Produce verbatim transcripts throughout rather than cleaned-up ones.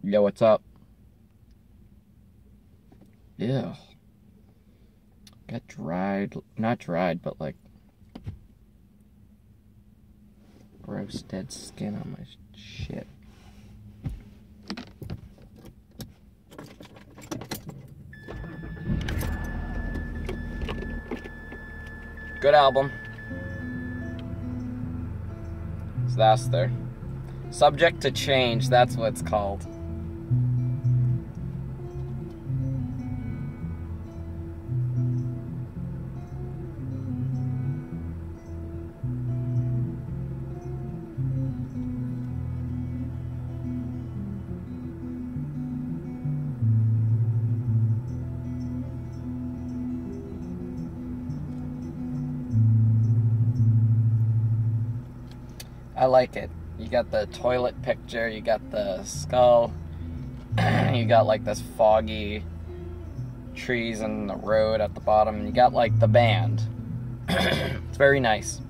Yo, what's up? Ew. Got dried, not dried, but like gross dead skin on my shit. Good album. So that's there. Subject to change, that's what it's called. I like it. You got the toilet picture, you got the skull, you got like this foggy trees and the road at the bottom, and you got like the band. It's very nice.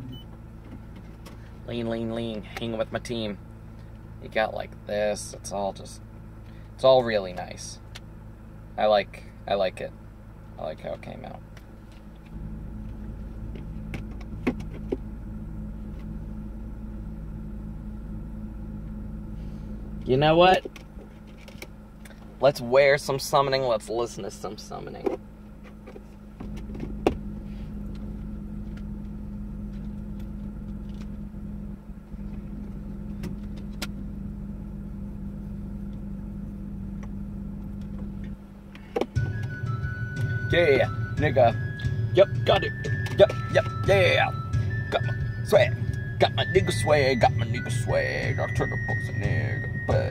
Lean, lean, lean, hanging with my team. You got like this, it's all just, it's all really nice. I like, I like it. I like how it came out. You know what? Let's wear some summoning. Let's listen to some summoning. Yeah, nigga. Yep, got it. Yep, yep, yeah. Got my swag. Got my nigga swag. Got my nigga swag. I'll turn the box a nigga.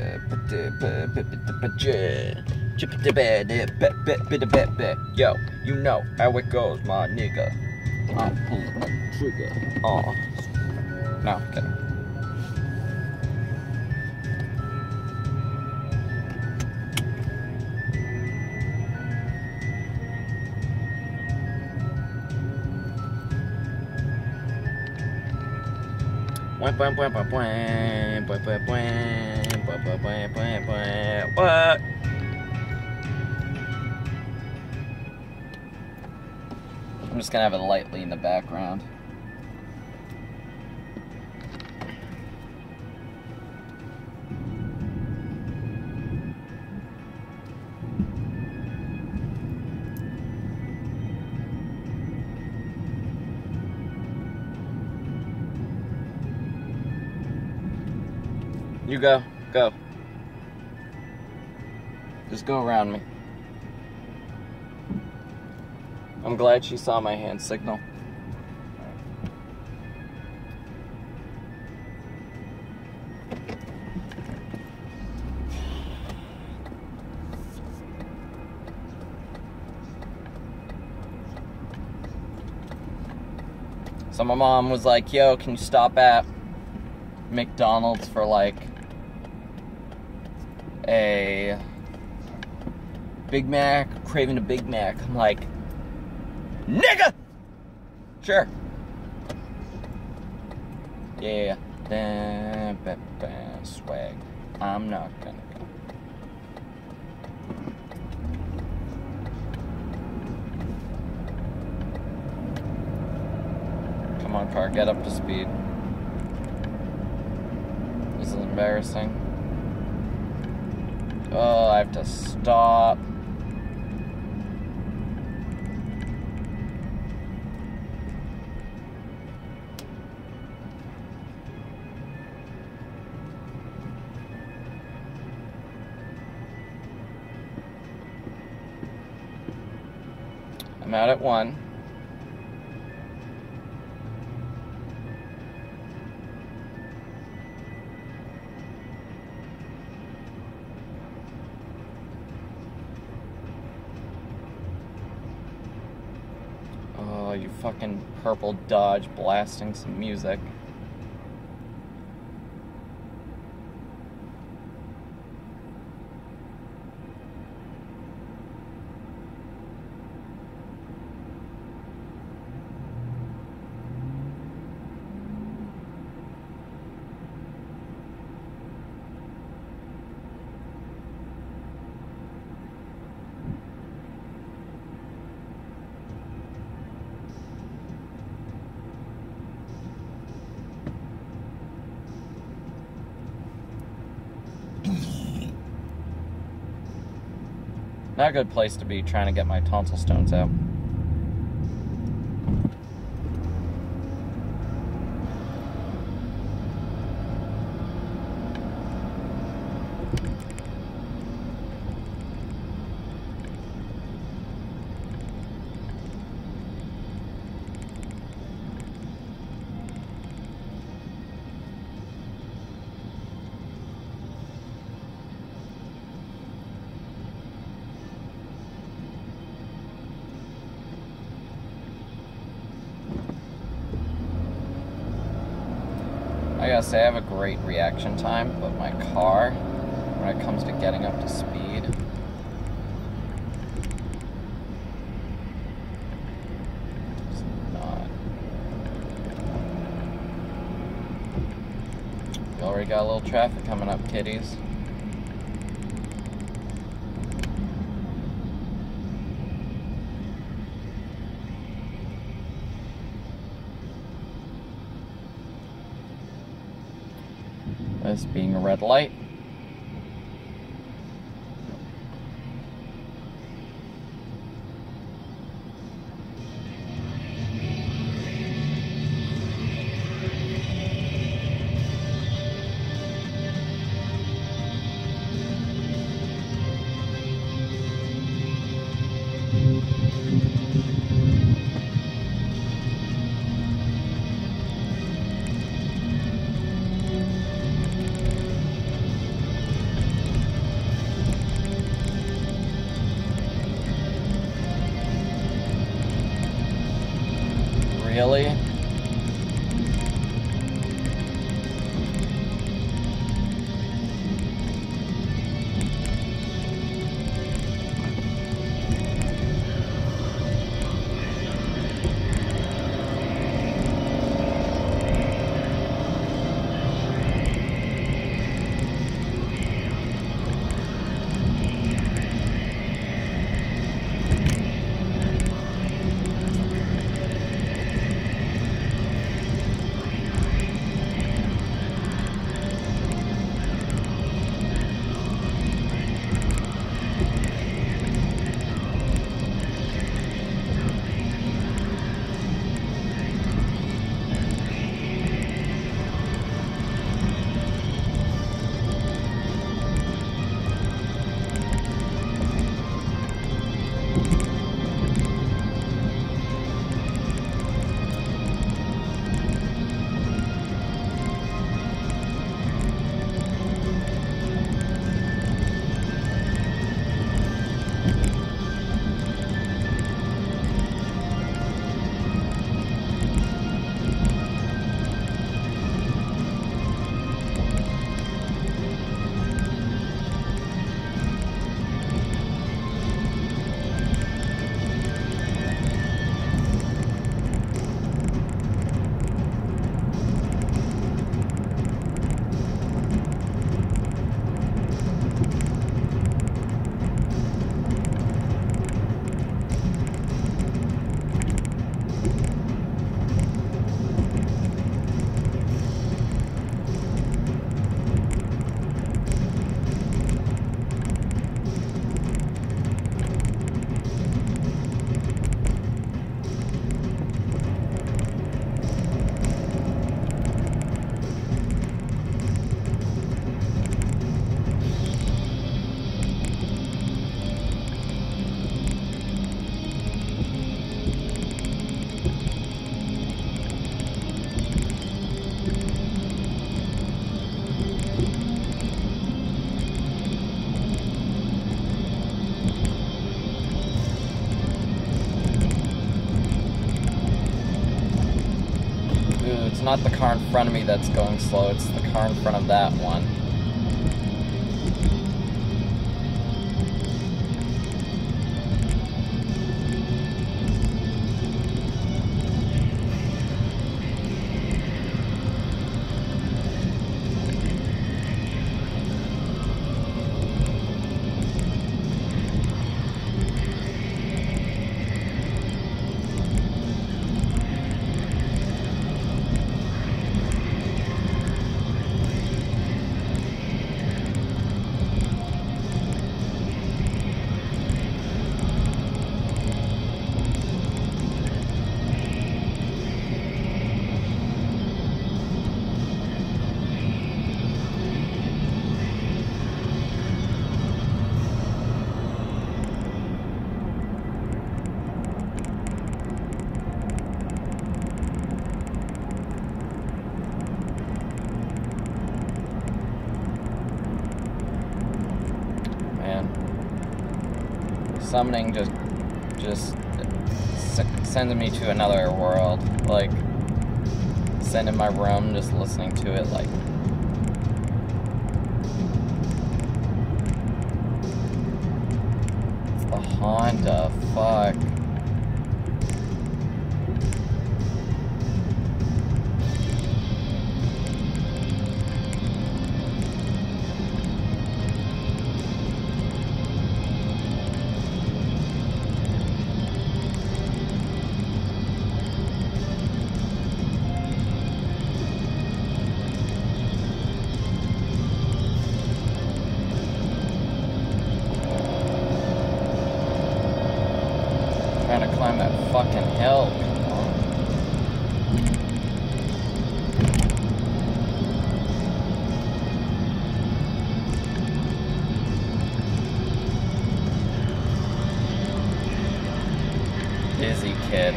Yo, you know how it goes, my nigga. I'm pulling that trigger. Aw. No, I'm kidding. What? I'm just gonna have it lightly in the background. You go, go. Just go around me. I'm glad she saw my hand signal. So my mom was like, yo, can you stop at McDonald's for like a Big Mac, craving a Big Mac. I'm like, nigga! Sure. Yeah. Swag. I'm not gonna go. Come on, car, get up to speed. This is embarrassing. Oh, I have to stop. I'm out at one. Oh, you fucking purple Dodge blasting some music. Not a good place to be trying to get my tonsil stones out. I gotta say, I have a great reaction time, but my car, when it comes to getting up to speed, is not. We already got a little traffic coming up, kiddies. This being a red light. Really? It's not the car in front of me that's going slow, it's the car in front of that one. summoning just just sending me to another world. Like, sitting in my room, just listening to it, like. It's the Honda, fuck. Trying to climb that fucking hill. Come on. Busy kid.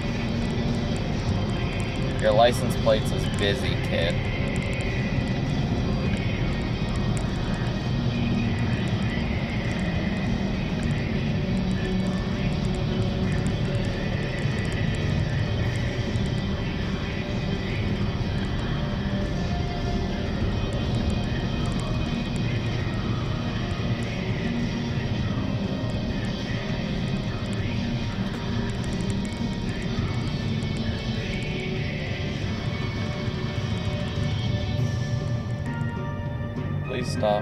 Your license plate says busy kid. Please stop.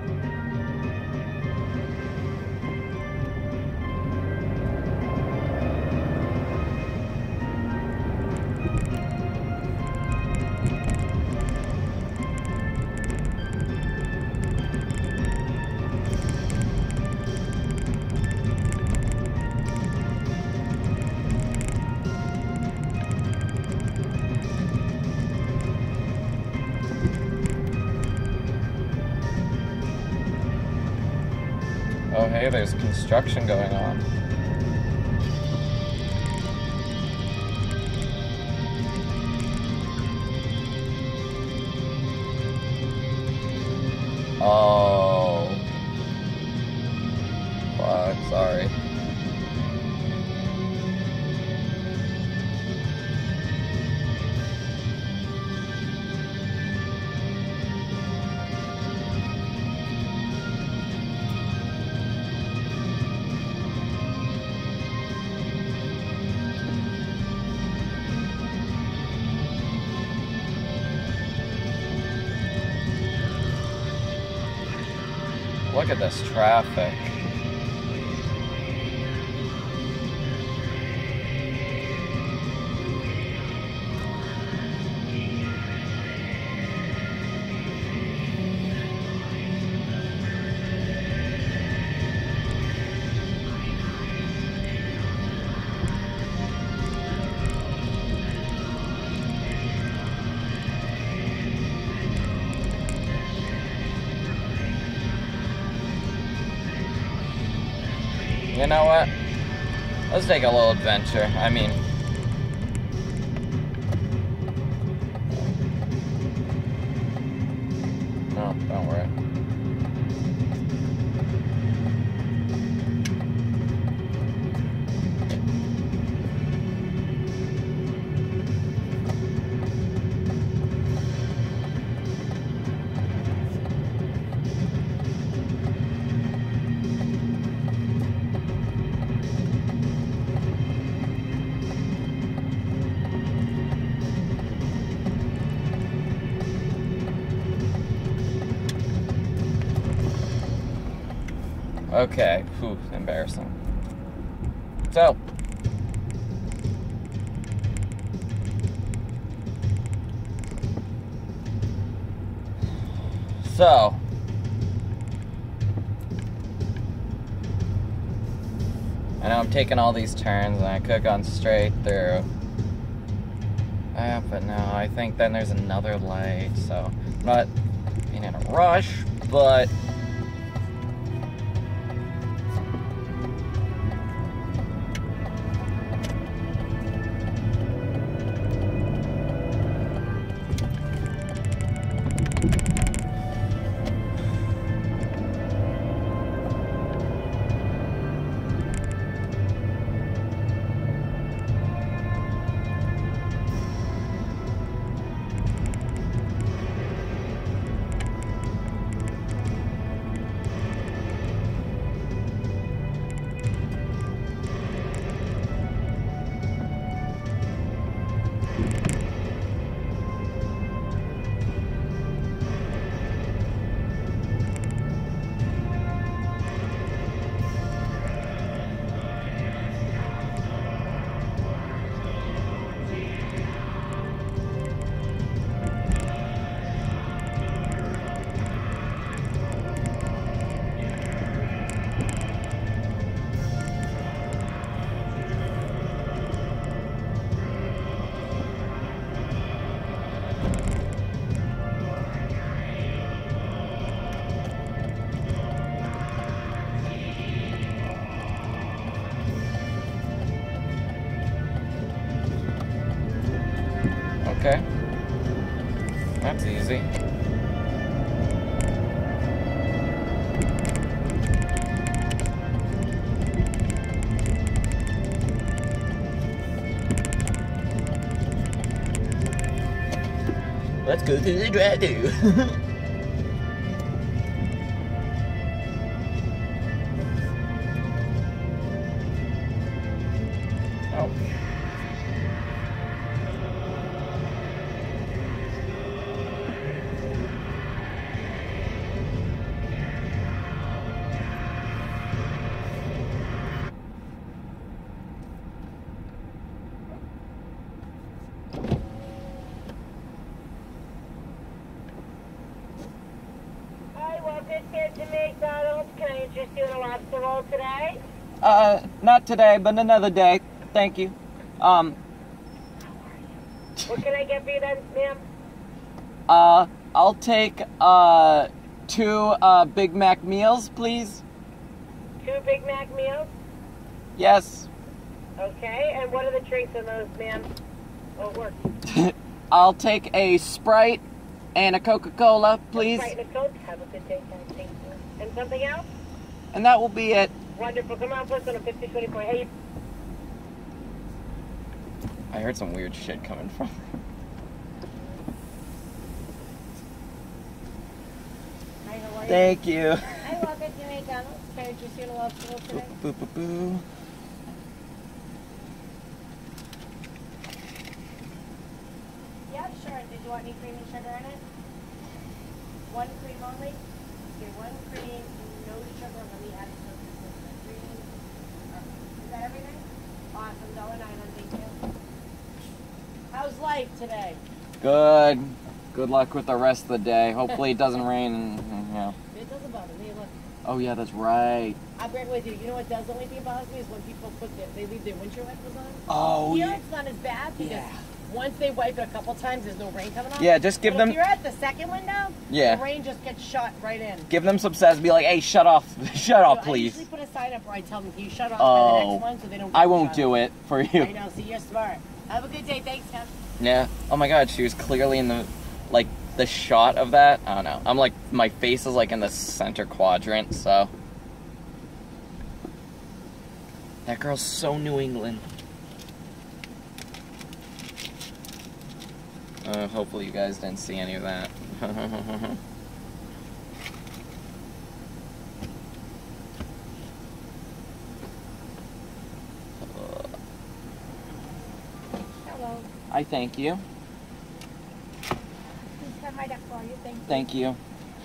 Oh, hey, there's construction going on. Oh. Fuck, sorry. Look at this traffic. You know what? Let's take a little adventure. I mean... No, don't worry. Okay, whew, embarrassing. So, so, I know I'm taking all these turns and I could have gone straight through. Uh, but no, I think then there's another light, so I'm not being in a rush, but Easy. Let's go through the drive-thru. Oh. Here to McDonald's. Can I interest you in a lobster roll today? Uh, not today, but another day. Thank you. Um, What can I get for you then, ma'am? uh, I'll take, uh, two, uh, Big Mac meals, please. Two Big Mac meals? Yes. Okay, and what are the drinks in those, ma'am? Oh, it works. I'll take a Sprite and a Coca-Cola, please. Right, and a Coke. Have a good day, guys. Thank you. And something else? And that will be it. Wonderful. Come on, first on a fifty twenty-four. Hey. I heard some weird shit coming from. Hi, how are you? Thank you. Hi, welcome to McDonald's. Can I interest you in a lobster roll today? Boo, boo, boo. Yeah, sure. Did you want any cream and sugar in it? One cream only? Okay, one cream, no sugar. Let me add some cream. Is that everything? Awesome. Dollar nine on thank you. How's life today? Good. Good luck with the rest of the day. Hopefully it doesn't rain. And, yeah. It doesn't bother me. Look, Oh yeah, that's right. I'll bring it with you. You know what does the only thing that bothers me is when people put their, they leave their windshield wipers on. Oh Here yeah. it's not as bad because Yeah. once they wipe it a couple times, there's no rain coming off. Yeah, just give But them if you're at the second window, Yeah. the rain just gets shot right in. give them some sense. Be like, hey, shut off, shut off, So I please. usually put a sign up where I tell them, can you shut off Oh, by the next one so they don't get I won't shut do off. it for I you. know, see, you're smart. Have a good day. Thanks, Tim. Yeah. Oh my God, she was clearly in the, like, the shot of that. I don't know. I'm like, my face is like in the center quadrant, so. That girl's so New England. Uh, hopefully you guys didn't see any of that. Hello. I thank you. Please have my duck for you. Thank you. Thank you.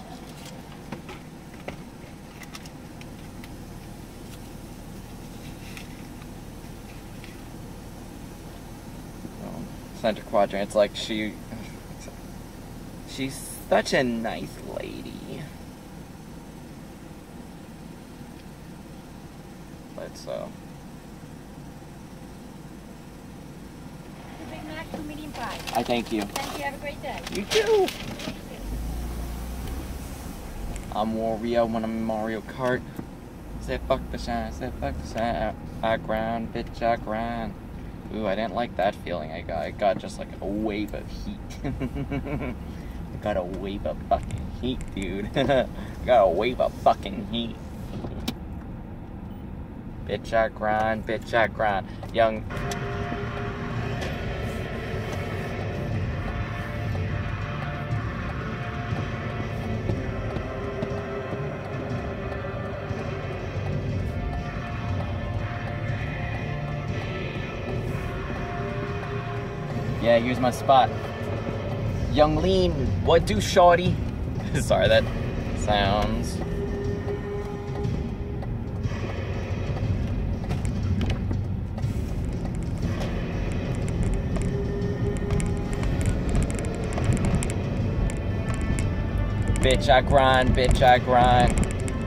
Oh, center quadrant. It's like she, she's such a nice lady. But so. Two Big Mac, two medium fries. I thank you. Thank you. Have a great day. You too. I'm Wario when I'm in Mario Kart. Say fuck the shine, say fuck the shine. I grind, bitch, I grind. Ooh, I didn't like that feeling I got. I got just like a wave of heat. I got a wave of fucking heat, dude. I got a wave of fucking heat. Bitch, I grind, bitch, I grind. Young. Yeah, use my spot. Young Lean, what do, shorty? Sorry, that sounds. Bitch, I grind, bitch, I grind.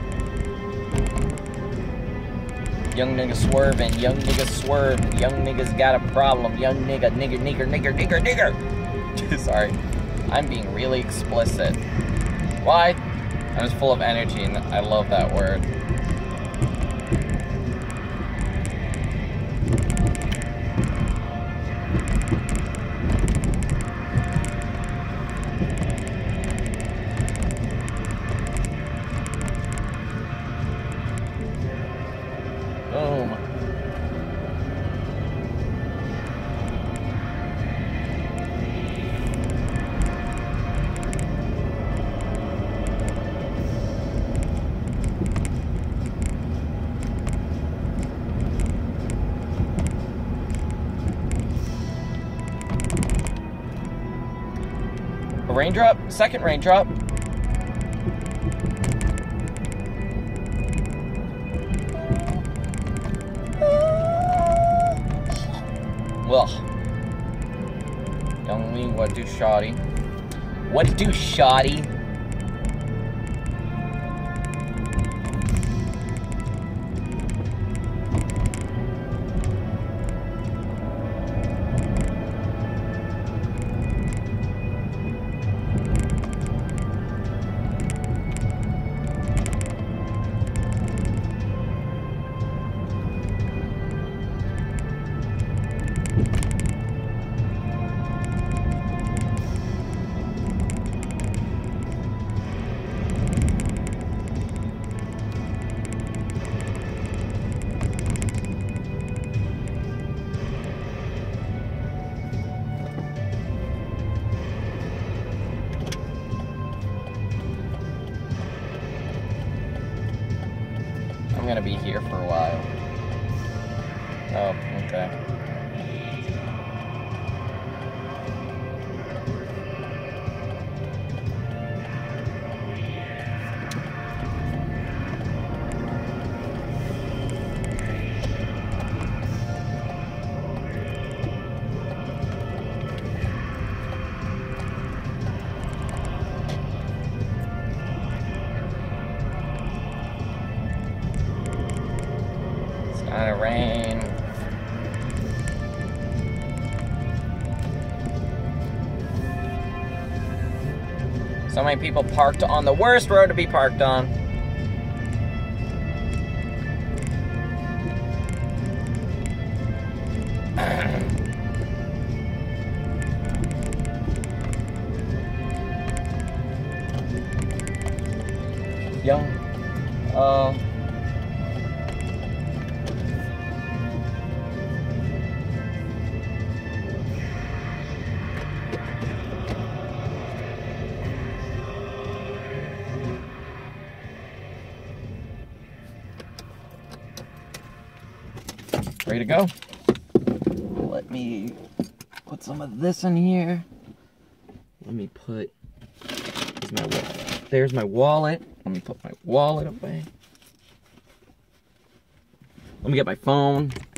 Young nigga swerving, young nigga swerve, young nigga's got a problem, young nigga, nigger, nigger, nigger, nigger, nigger. Sorry, I'm being really explicit. Why? I'm just full of energy and I love that word. raindrop? Second raindrop. Well, young me, what do shoddy? What do shoddy? I'm gonna be here for a while. Oh, okay. Gonna rain. So many people parked on the worst road to be parked on. Young, uh, ready to go. Let me put some of this in here. Let me put, there's my, there's my wallet. Let me put my wallet away. Let me get my phone.